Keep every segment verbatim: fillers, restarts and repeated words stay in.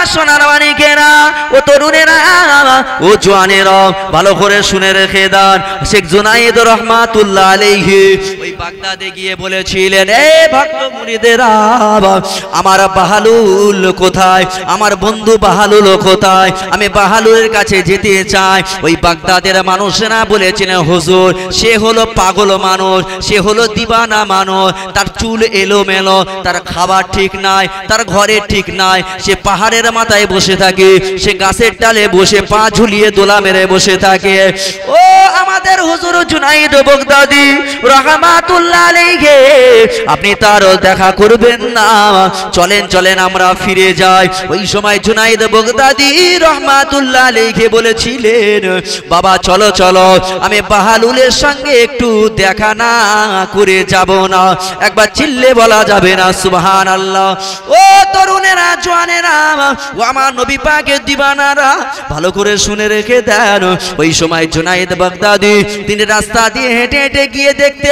আমার সোনার মানিকেরা, ও তরুণেরা, ও জওয়ানেরা, ভালো করে শুনে রেখে দেন। শেখ জুনায়েদ রহমাতুল্লাহ আলাইহি ওই বাগদাদে গিয়ে বলেছিলেন, এ ভক্ত মুরিদেরা, আমার বাহালুল কোথায়, আমার বন্ধু বাহালুল কোথায়, আমি বাহালুলের কাছে যেতে চাই। ওই বাগদাদের মানুষেরা বলেছিলেন, হুজুর সে হলো পাগল মানুষ, সে হলো দিবানা মানুষ, তার চুল এলোমেলো, তার খাবার ঠিক নাই, তার ঘরে ঠিক নাই, সে পাহাড়ের মাথায় বসে থাকে, সে গাছের ডালে বসে পা ঝুলিয়ে দোলা মেরে বসে থাকে। ও আমাদের হুজুর জুনাইদ বাগদাদি রহমাতুল্লাহ আলাইহি, আপনি তার দেখা করবেন না? চলেন চলেন আমরা ফিরে যাই। ওই সময় জুনাইদ বাগদাদি রহমাতুল্লাহ আলাইহি বলেছিলেন, বাবা চলো চলো, আমি বাহালুলের সঙ্গে একটু দেখা না করে যাব না? একবার চিল্লে বলা যাবে না সুবহানাল্লাহ? ও তরুণেরা, জওয়ানেরা, ও আমার নবী পাকের দিবানারা, ভালো করে শুনে রেখে দেন। ওই সময় জুনাইদ বাগদাদি তিনি রাস্তা দিয়ে হেঁটে হেঁটে গিয়ে দেখতে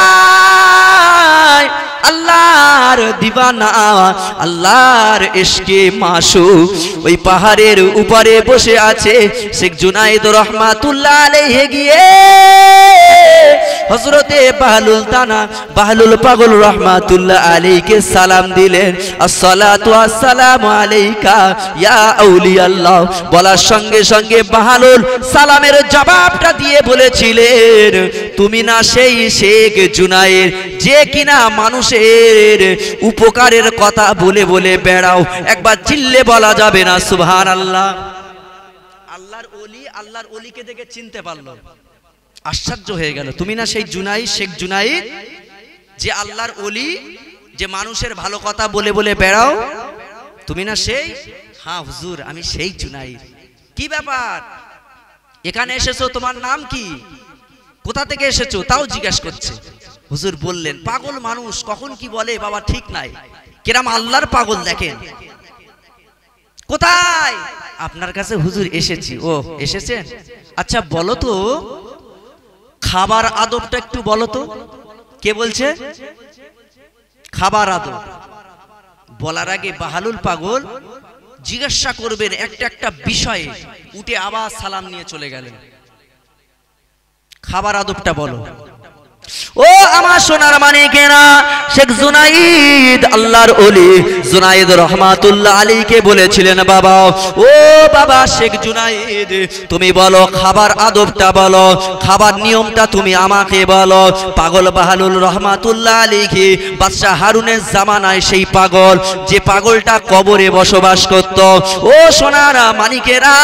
পায় আল্লাহর দিবানা, আল্লাহর ইশকে মাসুক ওই পাহাড়ের উপরে বসে আছে। শেখ জুনাইদ রহমাতুল্লাহ আলাইহি গিয়ে হযরতে বাহলুল তানা বাহলুল পাগল রহমাতুল্লাহ আলাইহিকে সালাম দিলেন, আসসালাতু আসসালামু আলাইকা ইয়া আউলিয়াল্লাহ। বলার সঙ্গে সঙ্গে বাহলুল সালামের জবাবটা দিয়ে বলেছিলেন, তুমি না সেই শেখ জুনাইদ যে কিনা মানুষের উপকারের কথা বলে বলে বেড়াও? একবার চিল্লে বলা যাবে না সুবহানাল্লাহ? আল্লাহর ওলি আল্লাহর ওলিকে দেখে চিনতে পারলো, আশ্চর্য হয়ে গেল। তুমি না সেই জুনাইদ, শেখ জুনাইদ যে আল্লাহর ওলি, যে মানুষের ভালো কথা বলে বলে বেড়াও? তুমি না সেই? হ্যাঁ হুজুর আমি সেই জুনাইদ। কি ব্যাপার, এখানে এসেছো, তোমার নাম কি, কোথা থেকে এসেছো তাও জিজ্ঞাসা করছে। হুজুর বললেন, পাগল মানুষ কখন কি বলে বাবা ঠিক নাই, কিরাম আল্লাহর পাগল দেখেন। কোথায়? আপনার কাছে হুজুর এসেছি। ও এসেছেন, আচ্ছা বলো তো খাবার আদবটা একটু বলো তো। কে বলছে? খাবার আদব বলার আগে বাহলুল পাগল জিজ্ঞাসা করবেন একটা একটা বিষয়ে, উঠে আবার সালাম নিয়ে চলে গেলেন। খাবার আদবটা বলো। ও আমার সোনার মানিকেরা, শেখ জুনাইদ আল্লাহর ওলি জুনাইদ রহমাতুল্লাহ আলাইহিকে বলেছিলেন, বাবা ও বাবা শেখ জুনাইদ, তুমি বলো খাবার আদবটা বলো, খাবার নিয়মটা তুমি আমাকে বলো। পাগল বাহলুল রহমাতুল্লাহ আলাইহি বাদশা হারুনের জামানায় সেই পাগল, যে পাগলটা কবরে বসবাস করত। ও সোনার মানিকেরা,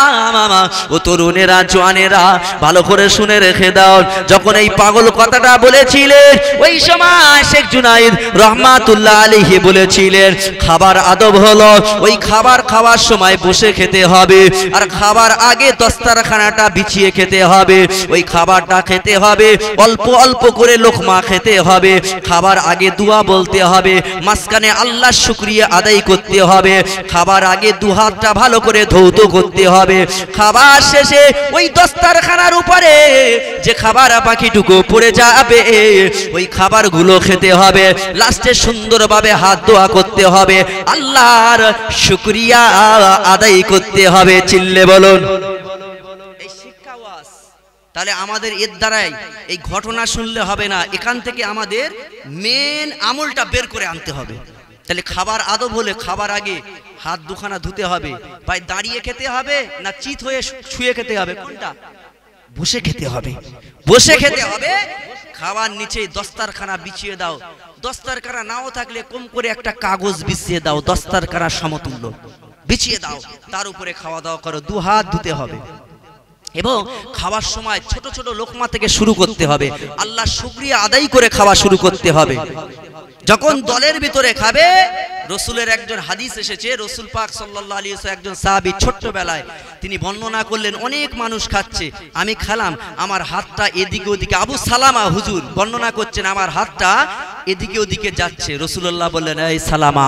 ও তরুণেরা, জওয়ানেরা, ভালো করে শুনে রেখে দাও। যখন এই পাগল কথাটা বলেছিলেন, ওই সময় শেখ জুনাইদ রহমাতুল্লাহ আলাইহি বলেছিলেন, খাবার আদব হলো ওই খাবার খাওয়ার সময় বসে খেতে হবে, আর খাবার আগে দস্তারখানাটা বিছিয়ে খেতে হবে। ওই খাবারটা খেতে হবে অল্প অল্প করে লোকমা খেতে হবে। খাবার আগে দোয়া বলতে হবে, মাঝখানে আল্লাহর শুকরিয়া আদায় করতে হবে। খাবার আগে দুহাতটা ভালো করে ধৌত করতে হবে। খাবার শেষে ওই দস্তারখানার উপরে যে খাবার বাকিটুকু পড়ে যাবে ওই খাবারগুলো খেতে হবে। লাস্টে সুন্দরভাবে হাত দোয়া করতে হবে, আল্লাহর শুকরিয়া আদায় করতে হবে। চিল্লে বলুন। এই শিক্ষা ওয়াজ। তাহলে আমাদের এর দ্বারাই এই ঘটনা শুনলে হবে না, এখান থেকে আমাদের মেন আমলটা বের করে আনতে হবে। তাহলে খাবার আদব হলে খাবার আগে হাত দুখানা ধুতে হবে, ভাই দাঁড়িয়ে খেতে হবে না চিত হয়ে শুয়ে খেতে হবে? কোনটা? বসে খেতে হবে, বসে খেতে হবে। খাবার নিচে দস্তারখানা বিছিয়ে দাও, দস্তারখানা নাও থাকলে কম করে একটা কাগজ বিছিয়ে দাও, দস্তারখানা সমতুল্য বিছিয়ে দাও, তার উপরে খাওয়া দাওয়া করো। দু হাত ধুতে হবে এবং খাওয়ার সময় ছোট ছোট লোকমা থেকে শুরু করতে হবে, আল্লাহ শুকরিয়া আদায় করে খাওয়া শুরু করতে হবে। যখন দলের ভিতরে খাবে, রসুলের একজন হাদিস এসেছে, রসুল পাক সাল্লাল্লাহু আলাইহি ওয়াসাল্লাম একজন সাহাবী ছোট্টবেলায় তিনি বর্ণনা করলেন, অনেক মানুষ খাচ্ছে, আমি খেলাম, আমার হাতটা এদিকে ওদিকে, আবু সালামা হুজুর বর্ণনা করছেন, আমার হাতটা এদিকে ওদিকে যাচ্ছে। রাসূলুল্লাহ বললেন, এই সালামা,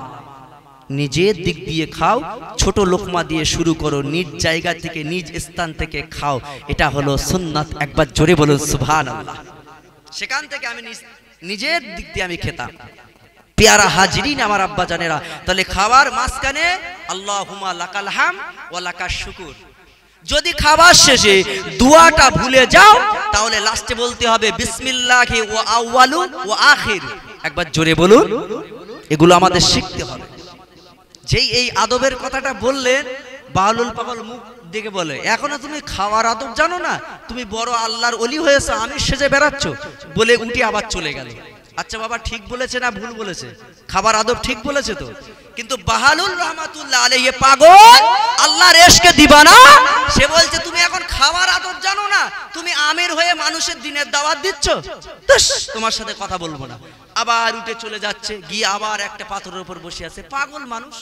নিজের দিক দিয়ে খাও, ছোট লোকমা দিয়ে শুরু করো, নিজ জায়গা থেকে নিজ স্থান থেকে খাও, এটা হলো সুন্নাত। একবার জোরে বলুন সুবহানাল্লাহ। সেখান থেকে আমি নিজের দিক দিয়ে আমি খেতাম। পেয়ারা হাজিরিন আমার আব্বা জানেরা, তাহলে খাবার মাঝখানে আল্লাহুম্মা লাকাল হাম ওয়া লাকাশ শুকুর। যদি খাবার শেষে দোয়াটা ভুলে যাও তাহলে লাস্টে বলতে হবে বিসমিল্লাহি ওয়া আউয়ালু ওয়া আখির। একবার জোরে বলুন। এগুলো আমাদের শিখতে হবে। যেই এই আদবের কথাটা বললেন বাউলুল পাগল মুখ দেখে বলে, এখনো তুমি খাওয়ার আদব জানো না? তুমি বড় আল্লাহর ওলি হয়েছে, আমি সেজে বেড়াচ্ছ বলে উঠে আবার চলে গেল। আচ্ছা বাবা, ঠিক বলেছে না ভুল বলেছে? খাবার আদব ঠিক বলেছে তো। কিন্তু বাহালুল রহমাতুল্লাহ আলাইহি পাগল আল্লাহর ইশকে দিবানা, সে বলছে তুমি এখন খাবার আদব জানো না, তুমি আমির হয়ে মানুষের দিনের দাওয়াত দিচ্ছ, তোমার সাথে কথা বলবো না। আবার উঠে চলে যাচ্ছে, গিয়ে আবার একটা পাথরের উপর বসে আছে। পাগল মানুষ।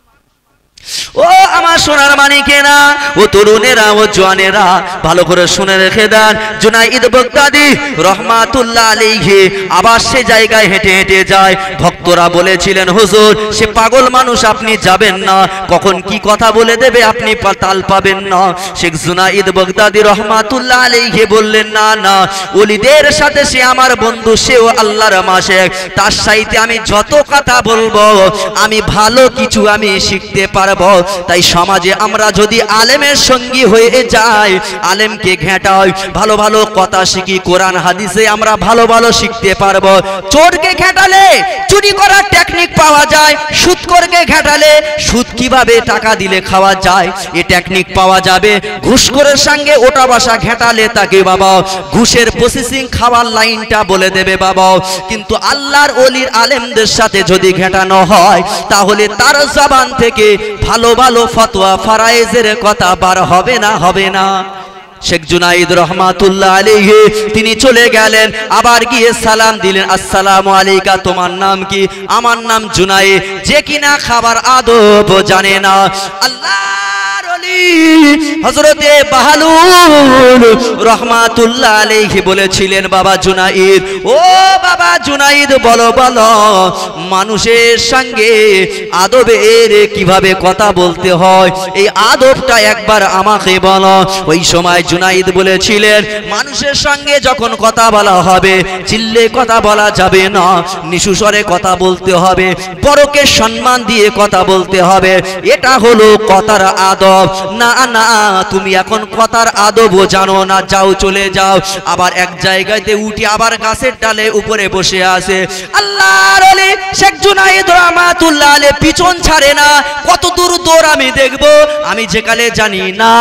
ও আমার সোনার মানিকেরা, ও তরুণেরা, ও জওয়ানেরা, ভালো করে শুনে রেখে দেন। জুনাইদ বাগদাদি রহমাতুল্লাহ আলাইহি আবার সে জায়গায় হেঁটে হেঁটে যায়। ভক্তরা বলেছিলেন হুজুর সে পাগল মানুষ, আপনি যাবেন না, কখন কি কথা বলে দেবে আপনি তাল পাবেন না। শেখ জুনাইদ বাগদাদি রহমাতুল্লাহ আলাইহি বললেন না না, ওলিদের সাথে সে আমার বন্ধু, সেও আল্লাহর মাশেক, তার সাথে আমি যত কথা বলবো আমি ভালো কিছু আমি শিখতে পারবো। তাই সমাজে আমরা যদি আলেমের সঙ্গী হয়ে যাই, আলেমকে ঘেঁটাই, ভালো ভালো কথা শিখি, কোরআন হাদিসে আমরা ভালো ভালো শিখতে পারবো। চোরকে ঘেঁটালে চুরি করার টেকনিক পাওয়া যায়, সুদখোরকে ঘেঁটালে সুদ কিভাবে টাকা দিলে খাওয়া যায় এই টেকনিক পাওয়া যাবে। ঘুষখোরের সঙ্গে ওটা বাসা ঘেঁটালে তাকে বাবা ঘুষের প্রসেসিং খাওয়ার লাইনটা বলে দেবে বাবা। কিন্তু আল্লাহর ওলির আলেমদের সাথে যদি ঘেঁটানো হয় তাহলে তার জবান থেকে ভালো ভালো ফতোয়া ফারায়েজের কথা বার হবে না, হবে না। শেখ জুনাইদ রহমাতুল্লাহ আলাইহি তিনি চলে গেলেন, আবার গিয়ে সালাম দিলেন, আসসালামু আলাইকা, তোমার নাম কি? আমার নাম জুনাইদ। যে কিনা খাবার আদব জানে না। আল্লাহর ওলি হযরতে বাহালুল রহমাতুল্লাহ আলাইহি বলেছিলেন, বাবা জুনাইদ, ও বাবা জুনাইদ, বলো বলো মানুষের সঙ্গে আদবের কিভাবে কথা বলতে হয়, এই আদবটা একবার আমাকে বলো। ওই সময় জুনাইদ বলেছিলেন, মানুষের সঙ্গে যখন কথা বলা হবে চিল্লে কথা বলা যাবে না, নিচু স্বরে কথা বলতে হবে, বড়কে সম্মান দিয়ে কথা বলতে হবে, এটা হলো কথার আদব। না না, তুমি এখন কথার আদবও জানো না, যাও চলে যাও। আবার এক জায়গাতে উঠে আবার গাছের ডালে উপরে বসে আছে। আল্লাহর ওলি শেখ জুনাইদ রহমাতুল্লাহ আলাইহি পিছন ছাড়ে না। কত দূর দৌড় আমি দেখব, আমি যেকালে জানি না,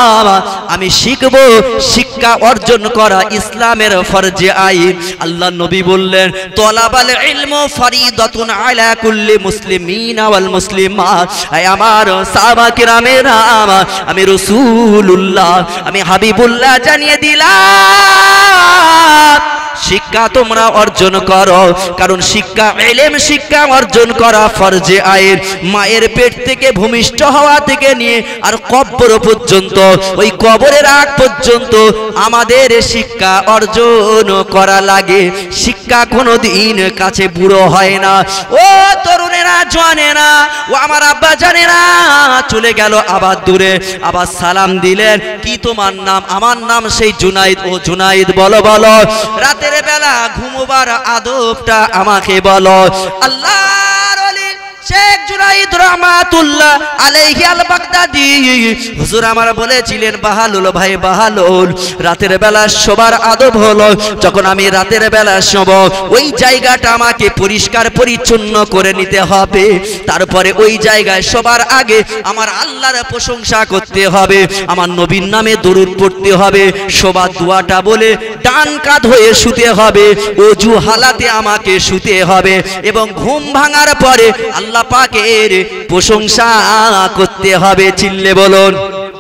আমি শিখব। শিক্ষা অর্জন করা ইসলামের ফরজে আইন। আল্লাহ নবী বললেন, তলাবাল ইলমু ফরিদাতুন আলা কুল্লি মুসলিমিন ওয়াল মুসলিমাত। আয় আমার সাহাবা কিরামেরা, আমি রাসূলুল্লাহ, আমি হাবিবুল্লাহ জানিয়ে দিলাম শিক্ষা তোমরা অর্জন করো, কারণ শিক্ষা ইলম শিক্ষা অর্জন করা ফরজে আইন। মায়ের পেট থেকে ভূমিষ্ঠ হওয়া থেকে নিয়ে আর কবর পর্যন্ত, ওই কবরের আগ পর্যন্ত আমাদের শিক্ষা অর্জন করা লাগে। শিক্ষা কোনোদিন কাছে বুড়ো হয় না। ও তরুণেরা, জওয়ানেরা, ও আমার আব্বা জানেরা, চলে গেল আবার দূরে। আবার সালাম দিলেন, কি তোমার নাম? আমার নাম সেই জুনাইদ। ও জুনাইদ, বলো বলো রাতের বেলা ঘুমোবার আদবটা আমাকে বলো। আল্লাহর ওলি শেখ জুনাইদ রহমাতুল্লাহ আলাইহি আল বাগদাদি হুজুর আমার বলেছিলেন, বাহালুল ভাই বাহালুল, রাতের বেলা শোবার আদব হলো, যখন আমি রাতের বেলা শোব ওই জায়গাটা আমাকে পরিষ্কার পরিচ্ছন্ন করে নিতে হবে। তারপরে ওই জায়গায় শোবার আগে আমার আল্লাহর প্রশংসা করতে হবে, আমার নবীর নামে দরুদ পড়তে হবে, শোবার দোয়াটা বলে ডান কাঁধ হয়ে শুতে হবে, ওযু হালাতে আমাকে শুতে হবে, এবং ঘুম ভাঙার পরে আল্লাহ পাকের প্রশংসা করতে হবে। চিল্লে বলুন।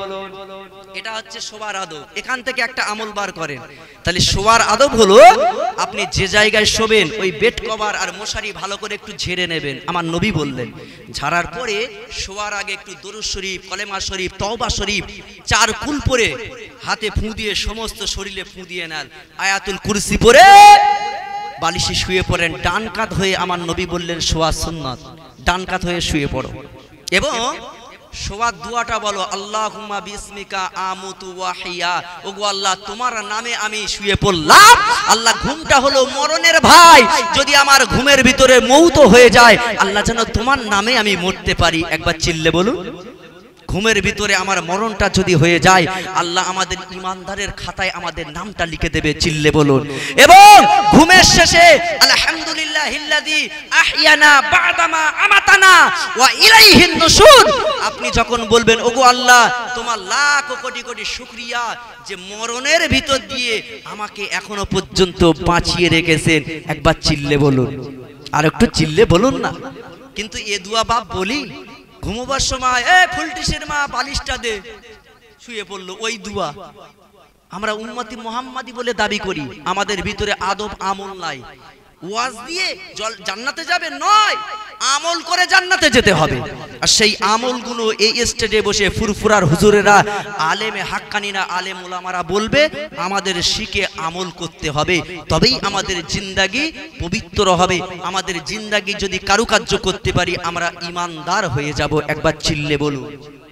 এটা হচ্ছে শোবার আদব। এখান থেকে একটা আমল বার করেন। তাহলে শোয়ার আদব হলো, আপনি যে জায়গায় শোবেন ওই বেড কভার আর মশারি ভালো করে একটু ঝেড়ে নেবেন। আমার নবী বললেন, ঝাড়ার পরে শোয়ার আগে একটু দরুদ শরীফ, কলেমা শরীফ, তওবা শরীফ চার কুল পরে হাতে ফু দিয়ে সমস্ত শরীরে ফু দিয়ে নেন, আয়াতুল কুরসি পড়ে বালিশে শুয়ে পড়েন। ডান কাঁধ হয়ে আমার নবী বললেন শোয়া সুন্নাত, ডান কাঁধ হয়ে শুয়ে পড়ো। এবং শোয়ার দোয়াটা বলো, আল্লাহুম্মা বিসমিকা আমুতু ওয়া হিয়া। ওগো আল্লাহ, তোমার নামে আমি শুয়ে পড়লাম। আল্লাহ, ঘুমটা হলো মরণের ভাই, যদি আমার ঘুমের ভিতরে মৌত হয়ে যায়, আল্লাহ যেন তোমার নামে আমি মরতে পারি। একবার চিল্লে বলুন, ঘুমের ভিতরে আমার মরণটা যদি হয়ে যায়, আল্লাহ আমাদের ইমানদারের খাতায় আমাদের নামটা লিখে দেবে। চিল্লে বলুন। এবং ঘুমের শেষে আলহামদুলিল্লাহিল্লাযী আহইয়ানা বা'দামা আমাতানা ওয়া ইলাইহিন নুশুর, আপনি যখন বলবেন, ওগো আল্লাহ, তোমার লাখ কোটি কোটি শুকরিয়া যে মরণের ভিতর দিয়ে আমাকে এখনো পর্যন্ত বাঁচিয়ে রেখেছেন। একবার চিল্লে বলুন, আর একটু চিল্লে বলুন না। কিন্তু এ দোয়া বাপ বলি ঘুমোবার সময়, এ ফুলটিসের মা বালিশটা দে, শুয়ে পড়লো, ওই দুয়া। আমরা উম্মতি মুহাম্মাদি বলে দাবি করি, আমাদের ভিতরে আদব আমল নাই। ওয়াজ দিয়ে জান্নাতে যাবে নয়, আমল করে জান্নাতে যেতে হবে। আর সেই আমলগুলো এই স্টেজে বসে ফুরফুরার হুজুরেরা, আলেমে হাক্কানিনা, আলেম ওলামারা বলবে, আমাদের শিখে আমল করতে হবে, তবেই আমাদের জিন্দাগি পবিত্র হবে। আমাদের জিন্দাগি যদি কারুকার্য করতে পারি, আমরা ইমানদার হয়ে যাব। একবার চিল্লে বলুন।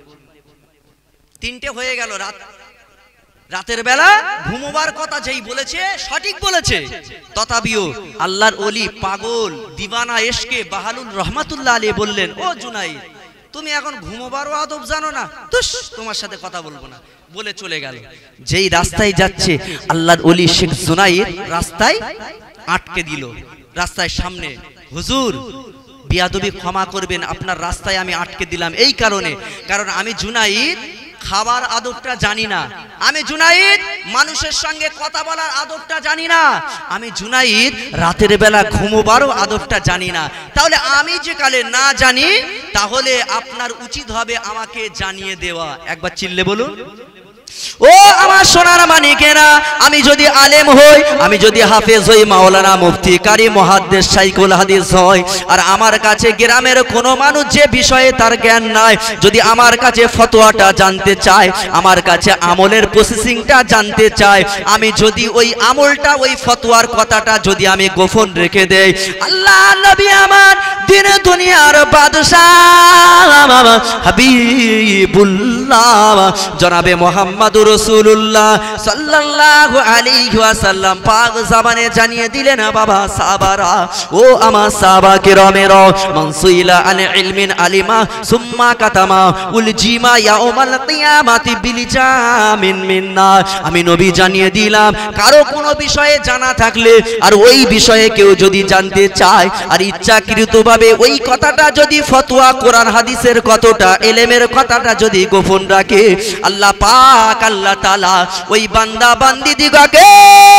তিনটে হয়ে গেল রাত, রাতের বেলা ঘুমোবার কথা যেই বলেছে সঠিক বলেছে। তথাপিও আল্লাহর ওলি পাগল দিওয়ানা এশকে বাহালুল রহমাতুল্লাহ আলাইহি বললেন, ও জুনাইদ, তুমি এখন ঘুমোবারও আদব জানো না, তুস তোমার সাথে কথা বলবো না, বলে চলে গেল। যেই রাস্তায় যাচ্ছে আল্লাহর ওলি শেখ জুনাইদ রাস্তায় আটকে দিল। রাস্তায় সামনে, হুজুর বিয়াদবি ক্ষমা করবেন, আপনার রাস্তায় আমি আটকে দিলাম এই কারণে, কারণ আমি জুনাইদ খাবার আদবটা জানি না, আমি জুনাইদ মানুষের সঙ্গে কথা বলার আদবটা জানি না, আমি জুনাইদ রাতের বেলা ঘুমোবারও আদবটা জানি না। তাহলে আমি যে কালে না জানি, তাহলে আপনার উচিত হবে আমাকে জানিয়ে দেওয়া। একবার চিল্লে বলুন। ও আমার সোনার মানিকেরা, আমি যদি আলেম হই, আমি যদি হাফেজ হই, মাওলানা মুফতি কারি মুহাদ্দিস শাইখুল হাদিস হই, আর আমার কাছে গ্রামের কোনো মানুষ যে বিষয়ে তার জ্ঞান নাই, যদি আমার কাছে ফতোয়াটা জানতে চায়, আমার কাছে আমলের প্রসেসিংটা জানতে চায়, আমি যদি ওই আমলটা, ওই ফতোয়ার কথাটা যদি আমি গোপন রেখে দেই, আল্লাহ নবী আমার দিন দুনিয়ার বাদশাহ হাবিবুল্লাহ জনাবে মুহাম্মদ রাসূলুল্লাহ সাল্লাল্লাহু আলাইহি ওয়াসাল্লাম পাক জামানে জানিয়ে দিলেন, বাবা সাহাবারা, ও আমার সাহাবা কিরামেরা, মানসুইলা আন ইলমিন আলিমা সুম্মা কাতামা উলজিমা ইয়াউমাল কিয়ামাতি বিলিজামিন মিন্না। আমি নবী জানিয়ে দিলাম, কারো কোনো বিষয়ে জানা থাকলে আর ওই বিষয়ে কেউ যদি জানতে চায়, আর ইচ্ছাকৃতভাবে ওই কথাটা যদি ফতোয়া কোরআন হাদিসের কতটা এলেমের কথাটা যদি গোপন রাখে, আল্লাহ পাক আল্লাহ তাআলা ওই বান্দা বান্দি দিগকে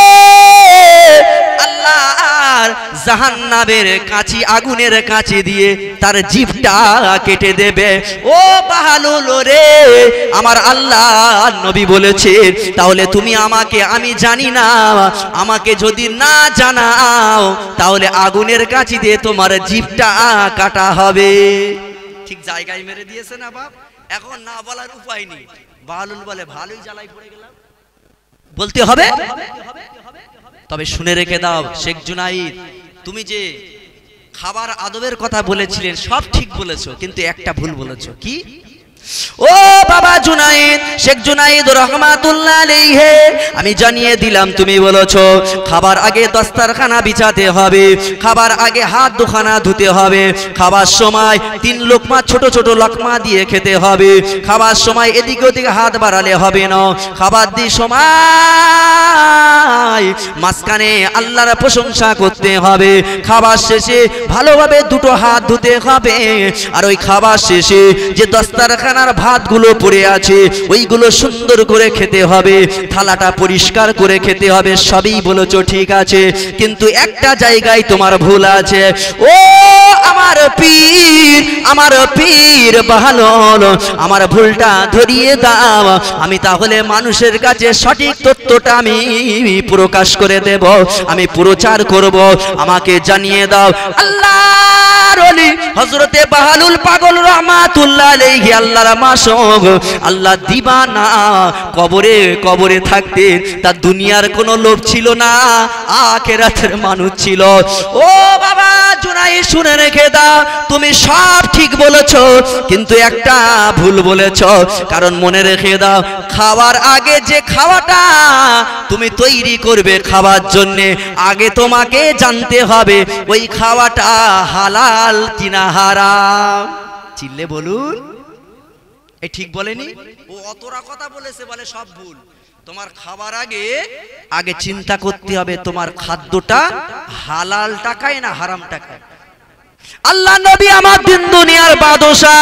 আল্লাহর জাহান্নামের কাঁচি, আগুনের কাঁচি দিয়ে তার জিভটা কেটে দেবে। ও বাহালুল রে, আমার আল্লাহ নবী বলেছে, তাহলে তুমি আমাকে, আমি জানি না, আমাকে যদি না জানাও, তাহলে আগুনের কাঁচি দিয়ে তোমার জিভটা কাটা হবে। ঠিক জায়গায় মেরে দিয়েছে না বাপ? এখন না বলার উপায় নেই। বাহালুল বলে, ভালোই জ্বালাই পড়ে গেলাম, বলতে হবে। তবে শুনে রেখে দাও শেখ জুনাইদ, তুমি যে খাবার আদবের কথা বলেছিলেন সব ঠিক বলেছো, কিন্তু একটা ভুল বলেছো। কি? ও বাবা জুনাইদ, শেখ জুনাইদ রহমাতুল্লাহ আলাইহি, আমি জানিয়ে দিলাম, তুমি বলেছো খাবার আগে দস্তারখানা বিছাতে হবে, খাবার আগে হাত দুখানা ধুতে হবে, খাবার সময় তিন লোকমা ছোট ছোট লোকমা দিয়ে খেতে হবে, খাবার সময় এদিকে ওদিকে হাত বাড়ালে হবে না, খাবার দিয়ে সময় মাঝখানে আল্লাহর প্রশংসা করতে হবে, খাবার শেষে ভালোভাবে দুটো হাত ধুতে হবে, আর ওই খাবার শেষে যে দস্তারখানা ভাতগুলো পড়ে আছে ওইগুলো সুন্দর করে খেতে হবে, থালাটা পরিষ্কার করে খেতে হবে। সবই বলেছো ঠিক আছে, কিন্তু একটা জায়গায় তোমার ভুল আছে। ও আমার পীর, আমার পীর বাহালুল, আমার ভুলটা ধরিয়ে দাও, আমি তাহলে মানুষের কাছে সঠিক তথ্যটা আমি প্রকাশ করে দেব, আমি প্রচার করব, আমাকে জানিয়ে দাও। আল্লাহর ওলি হযরতে বাহালুল পাগল রহমাতুল্লাহ আলাইহি আল্লাহ আল্লাহর মাসুক আল্লাহ দিবানা কবরে কবরে থাকতে তার দুনিয়ার কোনো লোভ ছিল না, আখিরাতের মানুষ ছিল। ও বাবা জুনাইদ শুনে রেখে দাও, তুমি সব ঠিক বলেছো কিন্তু একটা ভুল বলেছো। কারণ মনে রেখে দাও, খাওয়ার আগে যে খাওয়াটা তুমি তৈরি করবে খাওয়ার জন্যে, আগে তোমাকে জানতে হবে ওই খাওয়াটা হালাল কিনা হারাম। চিল্লে বলুন, এই ঠিক বলেনি? ও অতরা কথা বলেছে, বলে সব ভুল। তোমার খাবার আগে আগে চিন্তা করতে হবে তোমার খাদ্যটা হালাল টাকায় না হারাম টাকায়। আল্লাহ নবী আমার দিন দুনিয়ার বাদশাহ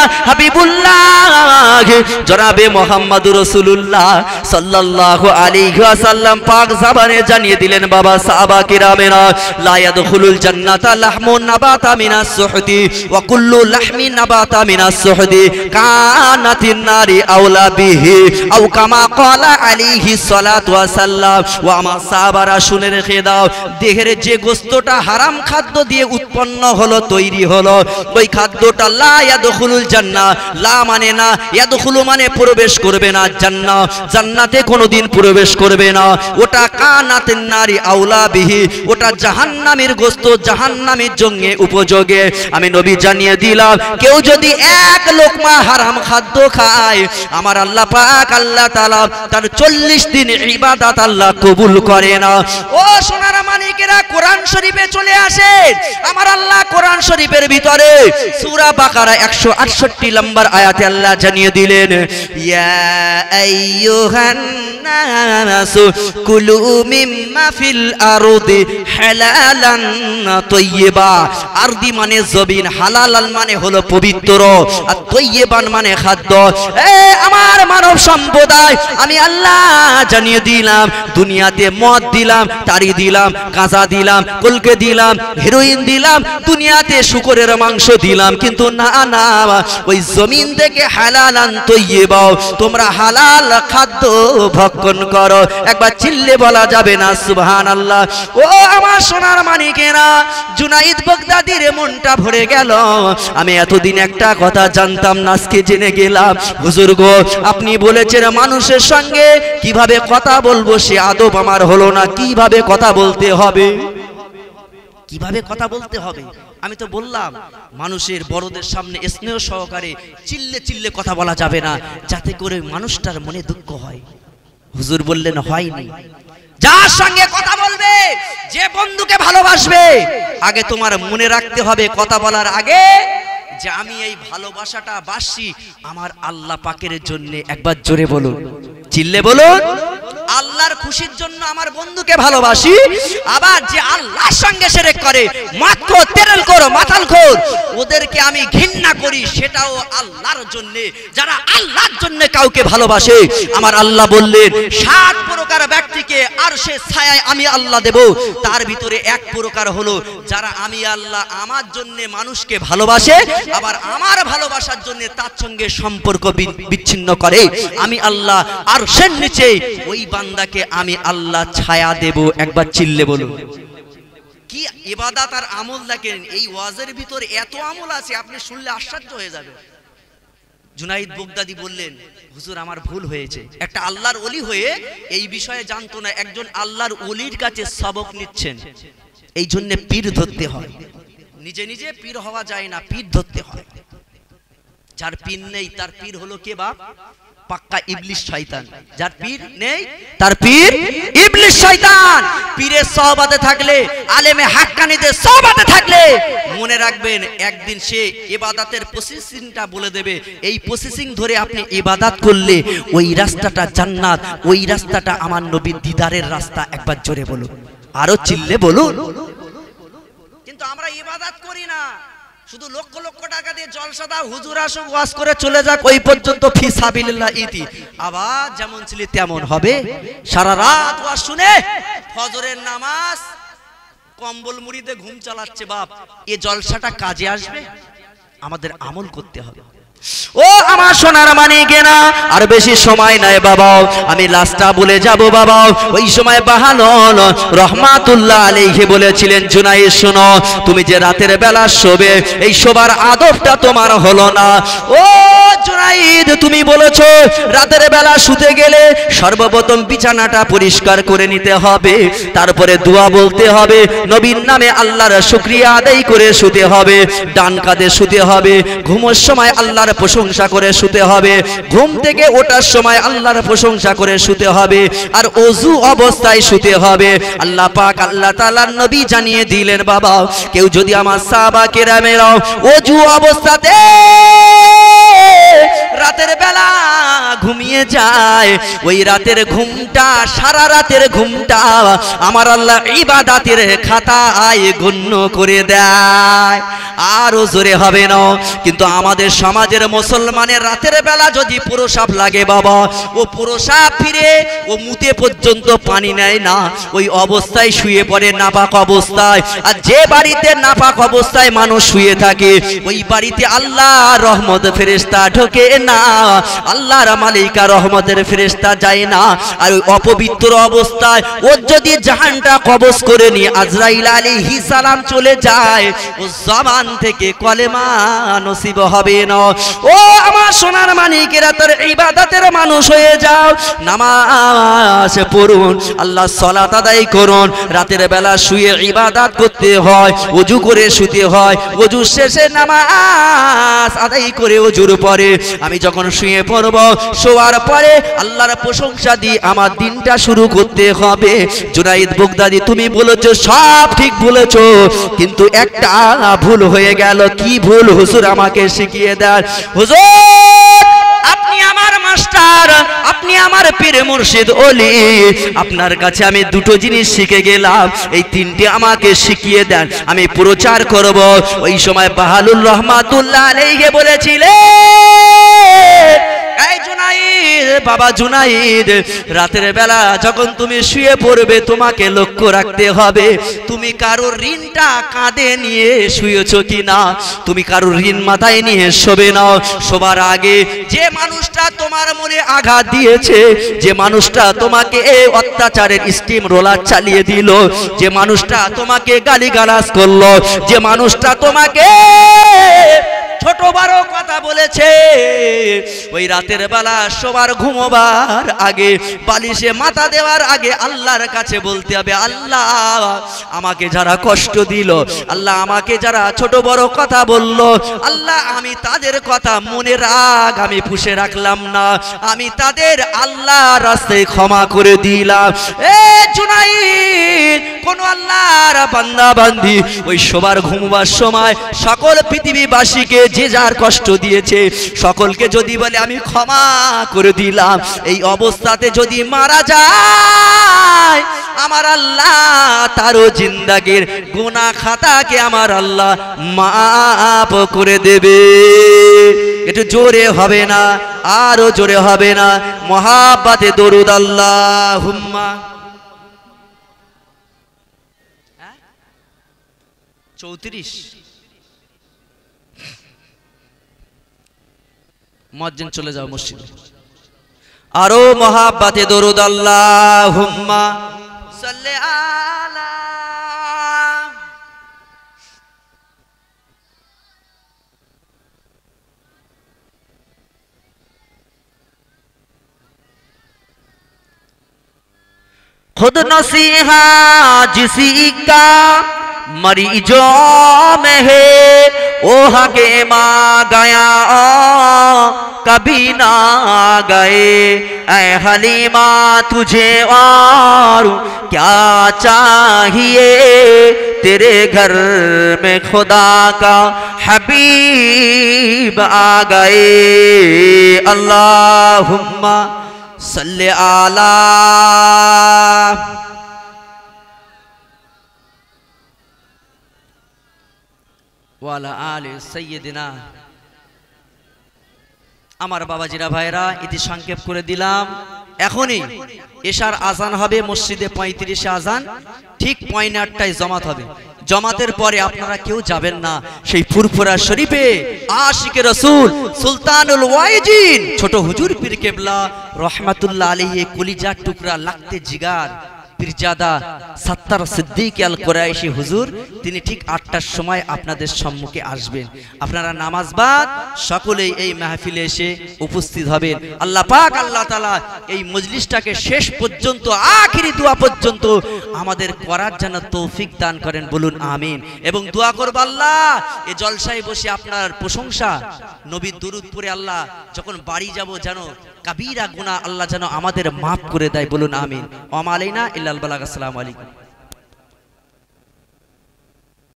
হাবিবুল্লাহ জনাবে মুহাম্মদুর রাসূলুল্লাহ সাল্লাল্লাহু আলাইহি ওয়াসাল্লাম পাক জবানে জানিয়ে দিলেন, বাবা সাহাবা কিরামেরা, লা ইয়াদখুলুল জান্নাতা লাহমুন নাবাতা মিনাস সুহদি ওয়া কুল্লু লাহমিন নাবাতা মিনাস সুহদি কানাতিন নারি আওলা বিহি আও কামা ক্বালা আলাইহি সালাতু ওয়াসাল্লাম। ওয়া আমার সাহাবারা শুনে রেখে দাও, দেহের যে গোশতটা হারাম খাদ্য দিয়ে উৎপন্ন হলো তৈরি হলো, ওই খাদ্যটা লা ইয়াদখুলুল জান্নাহ, লা মানে না, ইয়াদখুলু মানে প্রবেশ করবে না জান্নাহ, জান্নাতে কোনোদিন প্রবেশ করবে না। ওটা কানাতিন নারি আওলা বিহি, ওটা জাহান্নামের গোশত, জাহান্নামের জন্য উপযোগে। আমি নবী জানিয়ে দিলাম, কেউ যদি এক লোকমা হারাম খাদ্য খায়, আমার আল্লাহ পাক আল্লাহ তাআলা তার চল্লিশ দিন ইবাদত আল্লাহ কবুল করে না। ও সোনার মানিকেরা, কোরআন শরীফে চলে আসেন। আমার আল্লাহ কোরআন শরীফের ভিতরে সূরা বাকারা একশো আটষট্টি নম্বর আয়াতে আল্লাহ জানিয়ে দিলেন, ইয়া আইয়ুহান নাসু কুলু মিম্মা ফিল আরদি হালালান তাইয়্যিবা। আরদি মানে জমিন, হালাল মানে হলো পবিত্র, আর তাইয়্যিবান মানে খাদ্য। এ আমার মানব সম্প্রদায়, আমি আল্লাহ জানিয়ে দিলাম, দুনিয়াতে মদ দিলাম, তারি দিলাম, গাঁজা দিলাম, কলকে দিলাম, হেরোইন দিলাম, দুনিয়াতে শুকরের মাংস দিলাম, কিন্তু না না, ওই জমিন থেকে হালালান তাইয়্যিবা, তোমরা হালাল খাদ্য ভক্ষণ করো। একবার চিল্লে বলা যাবে না সুবহানাল্লাহ? ও আমার সোনার মানিকেরা, জুনাইদ বাগদাদির মনটা ভরে গেল। আমি এতদিন একটা কথা জানতাম না, আজকে জেনে গেলাম। হুজুর গো, আপনি বলেছেন মানুষের সঙ্গে কিভাবে কথা বলবো, সে আদব আমার হলো না। কিভাবে কথা বলতে হবে, কিভাবে কথা বলতে হবে? আমি তো বললাম, মানুষের বড়দের সামনে স্নেহ সহকারে চিল্লে চিল্লে কথা বলা যাবে না, যাতে করে মানুষটার মনে দুঃখ হয়। হুজুর বললেন হয়নি। যার সঙ্গে কথা বলবে, যে বন্ধুকে ভালোবাসবে, আগে তোমার মনে রাখতে হবে কথা বলার আগে যে আমি এই ভালোবাসাটা বাসি আমার আল্লাহ পাকের জন্য। একবার জোরে বলুন, চিল্লে বলুন, আল্লাহর খুশির জন্য আমার বন্ধুকে ভালোবাসি। আবার যে আল্লাহর সঙ্গে শিরক করে, মদ খোর, তেরেল খোর, মাতাল খোর, ওদেরকে আমি ঘৃণা করি, সেটাও আল্লাহর জন্য। যারা আল্লাহর জন্য কাউকে ভালোবাসে, আমার আল্লাহ বললেন সাত প্রকার ব্যক্তিকে আরশের ছায়ায় আমি আল্লাহ দেব। তার ভিতরে এক প্রকার হলো যারা আমি আল্লাহ আমার জন্য মানুষকে ভালোবাসে, আবার আমার ভালোবাসার জন্য তার সঙ্গে সম্পর্ক বিচ্ছিন্ন করে। আমি আল্লাহ আরশের নিচে ওই বান্দাকে আমি আল্লাহ ছায়া দেব। একবার চিল্লে বলুন। কি ইবাদত আর আমল দেখেন, এই ওয়াজের ভিতরে এত আমল আছে, আপনি শুনলে আশ্চর্য হয়ে যাবে। জুনাইদ বাগদাদি বললেন, হুজুর আমার ভুল হয়েছে। একটা আল্লাহর ওলি হয়ে এই বিষয়ে জানতো না, একজন আল্লাহর ওলির কাছে সবক নিচ্ছেন, এই জন্য পীর ধরতে হয়। নিজে নিজে পীর হওয়া যায় না, পীর ধরতে হয়। যার পীর নেই তার পীর হলো কে বাপ? পাক্কা ইবলিস শয়তান। যার পীর নেই তার পীর ইবলিস শয়তান। পীরের সহবতে থাকলে, আলেমে হাক্কানিদের সহবতে থাকলে, মনে রাখবেন একদিন সে ইবাদতের প্রসেসিংটা বলে দেবে। এই প্রসেসিং ধরে আপনি ইবাদত করলে ওই রাস্তাটা জান্নাত, ওই রাস্তাটা আমার নবীর দিদারের রাস্তা। একবার জোরে বলুন, আরো চিল্লে বলুন। কিন্তু আমরা ইবাদত করি না, শুধু লক্ষ লক্ষ টাকা দিয়ে জলসা দাও, হুজুর আসুক ওয়াজ করে চলে যাক, ওই পর্যন্ত ফি সাবিলিল্লাহ ইতি। আবার যেমন ছিল তেমন হবে। সারা রাত ওয়াজ শুনে ফজরের নামাজ কম্বল মুড়িতে ঘুম চালাচ্ছে বাপ, এ জলসাটা কাজে আসবে? আমাদের আমল করতে হবে। ও ও আমার সোনার মানিকেরা, আর বেশি সময় নাই বাবা, আমি লাস্টটা বলে যাব বাবা। ওই সময় বাহালুল রহমাতুল্লাহ আলাইহি বলেছিলেন, জুনাইদ শোনো, তুমি যে রাতের বেলা শোবে, এই শোবার আদবটা তোমার হলো না। ও জুনাইদ, তুমি বলেছো রাতের বেলা শুতে গেলে সর্বপ্রথম বিছানাটা পরিষ্কার করে নিতে হবে, তারপরে দোয়া বলতে হবে, নবীর নামে আল্লাহর শুকরিয়া আদায় করে শুতে হবে, ডান কাঁধে শুতে হবে, ঘুমের সময় আল্লাহর প্রশংসা করে শুতে হবে, ঘুম থেকে ওঠার সময় আল্লাহর প্রশংসা করে শুতে হবে, আর ওযু অবস্থায় শুতে হবে। আল্লাহ পাক আল্লাহ তাআলার নবী জানিয়ে দিলেন বাবা, কেউ যদি আমার সাহাবা কেরামেরা ওযু অবস্থাতে রাতের বেলা ঘুমিয়ে যায়, ওই রাতের ঘুমটা সারা রাতের ঘুমটা আমার আল্লাহ ইবাদতের খাতায় গণ্য করে দেয়। আরো জোরে হবে না। কিন্তু আমাদের সমাজের মুসলমানের রাতের বেলা যদি প্রসাব লাগে বাবা, ও প্রসাব ফিরে ও মুতে পর্যন্ত পানি নেয় না, ওই অবস্থায় শুয়ে পড়ে নাপাক অবস্থায়। আর যে বাড়িতে নাপাক অবস্থায় মানুষ শুয়ে থাকে, ওই বাড়িতে আল্লাহ রহমত ফেরেশতা ঢোকে না, আল্লাহর মালিকা রহমতের ফেরেশতা যায় না। আর ওই অপবিত্র অবস্থায় ওর যদি জাহানটা কবজ করে নিয়ে আজরাইল আলাইহিস সালাম চলে যায়, ও জবান থেকে কলেমা নসিব হবে না। ও আমার সোনার মানিকেরা, তোর ইবাদতের মানুষ হয়ে যাও, নামাজ পড়ুন, আল্লাহ সালাত আদায় করুন। রাতের বেলা শুয়ে ইবাদত করতে হয়, ওযু করে শুতে হয়, ওযু শেষে নামাজ আদায় করে ওযুর পরে আমি যখন শুয়ে পড়ব, শোয়ার পরে আল্লাহর প্রশংসা দিয়ে আমার দিনটা শুরু করতে হবে। জুনাইদ বাগদাদি, তুমি বলেছো সব ঠিক বলেছো, কিন্তু একটা ভুল হয়ে গেল। কি ভুল হুজুর আমাকে শিখিয়ে দেন। হুজুর, আপনি আমার মাস্টার, আপনি আমার পীর মুর্শিদ ওলি, আপনার কাছে আমি দুটো জিনিস শিখে গেলাম, এই তিনটি আমাকে শিখিয়ে দেন, আমি প্রচার করব। ওই সময় বাহালুল রহমাতুল্লাহ আলাইহি বলেছিলেন, এই জুনাইদ, বাবা জুনাইদ, রাতের বেলা যখন তুমি শুয়ে পড়বে তোমাকে লক্ষ্য রাখতে হবে, তুমি কারোর ঋণটা কাঁধে নিয়ে শুয়েছো কিনা। তুমি কারোর ঋণ মাথায় নিয়ে শোবে না। শোবার আগে যে মানুষটা তোমার মনে আঘাত দিয়েছে, যে মানুষটা তোমাকে এই অত্যাচারের স্টিম রোলার চালিয়ে দিল, যে মানুষটা তোমাকে গালিগালাজ করলো, যে মানুষটা তোমাকে ছোট বড় কথা বলেছে, ওই রাতের বেলা সবার ঘুমোবার আগে, বালিশে মাথা দেওয়ার আগে আল্লাহর কাছে বলতে হবে, আল্লাহ আমাকে যারা কষ্ট দিল, আল্লাহ আমাকে যারা ছোট বড় কথা বলল, আল্লাহ আমি তাদের কথা মনে রাখ, আমি পুষে রাখলাম না, আমি তাদের আল্লাহ রাস্তায় ক্ষমা করে দিলাম। এ জুনাইদ, কোন আল্লাহর বান্দা বান্দি ওই সবার ঘুমবার সময় সকল পৃথিবীবাসীকে যে যার কষ্ট দিয়েছে সকলকে যদি বলে আমি ক্ষমা করে দিলাম, এই অবস্থাতে যদি মারা যায়, আমার আল্লাহ তারও জিন্দাগির গুনাহ খাতাকে আমার আল্লাহ মাফ করে দেবে। একটু জোরে হবে না, আরো জোরে হবে না, মহাব্বতে দরুদ আল্লাহুম্মা। চৌত্রিশ মুয়াজ্জিন চলে যাও মসজিদে। আরো মহাব্বতে দরুদ আল্লাহুম্মা সাল্লি আলা। खुद नसीहा जिसी का मरीजों में है, ओ हके माँ गया कभी ना गए, ऐ हलीमा तुझे और क्या चाहिए, तेरे घर में खुदा का हबीब आ गए। अल्लाहुम्मा सल्ले आला। ওয়ালা আলি সাইয়্যিদিনা। আমার বাবাজিরা ভাইরা, ইতি সংক্ষেপ করে দিলাম। এখনই এশার আজান হবে মসজিদে, পঁয়ত্রিশে আজান, ঠিক পৌনে আটটায় জমাত হবে। জমাতের পরে আপনারা কেউ যাবেন না সেই ফুরফুরা শরীফে আশিকে রাসূল সুলতানুল ওয়াইজিন ছোট হুজুর পীর কেবলা রহমাতুল্লাহ আলাইহি কলিজার টুকরা লাগতে জিগার পীরজাদা সাত্তার সিদ্দিক আল কুরাইশি হুজুর তিনি ঠিক আটটার সময় আপনাদের সম্মুখে আসবেন। আপনারা নামাজ বাদ সকলেই এই মাহফিলে এসে উপস্থিত হবেন। আল্লাহ পাক আল্লাহ তাআলা এই মজলিসটাকে শেষ পর্যন্ত আখিরি দোয়া পর্যন্ত আমাদের করার জন্য তৌফিক দান করেন, বলুন আমিন। এবং দোয়া করব আল্লাহ এই জলসায় বসে আপনার প্রশংসা নবীর দুরূদ পড়ে আল্লাহ যখন বাড়ি যাব যেন কাবীরা গুনাহ আল্লাহ যেন আমাদের মাফ করে দেয়, বলুন আমিন। ওয়া মা আলাইনা ইল্লাল বালাগ। আসসালামু আলাইকুম।